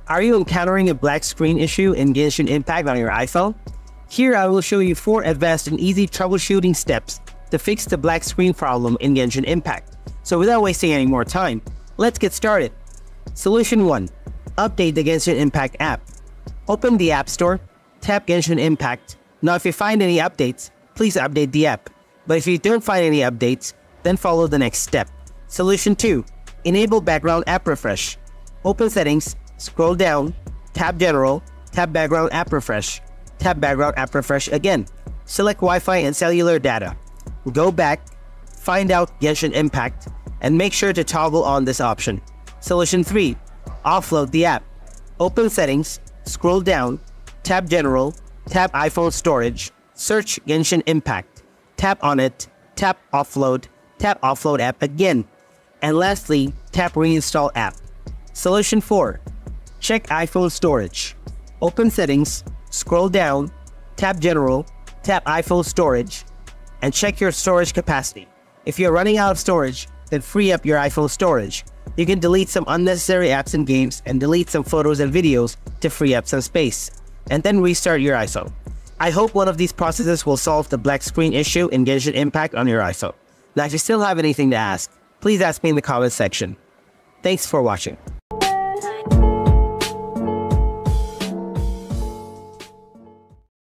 Are you encountering a black screen issue in Genshin Impact on your iPhone? Here I will show you 4 advanced and easy troubleshooting steps to fix the black screen problem in Genshin Impact. So without wasting any more time, let's get started. Solution 1. Update the Genshin Impact app. Open the App Store, tap Genshin Impact. Now if you find any updates, please update the app. But if you don't find any updates, then follow the next step. Solution 2. Enable background app refresh. Open Settings, scroll down, tap General, tap Background App Refresh. Tap Background App Refresh again. Select Wi-Fi and cellular data. Go back, find out Genshin Impact, and make sure to toggle on this option. Solution 3. Offload the app. Open Settings, scroll down, tap General, tap iPhone Storage, search Genshin Impact. Tap on it, tap Offload app again. And lastly, tap Reinstall app. Solution 4. Check iPhone storage. Open Settings, scroll down, tap General, tap iPhone Storage, and check your storage capacity. If you're running out of storage, then free up your iPhone storage. You can delete some unnecessary apps and games and delete some photos and videos to free up some space, and then restart your iPhone. I hope one of these processes will solve the black screen issue in Genshin Impact on your iPhone. Now if you still have anything to ask, please ask me in the comments section. Thanks for watching.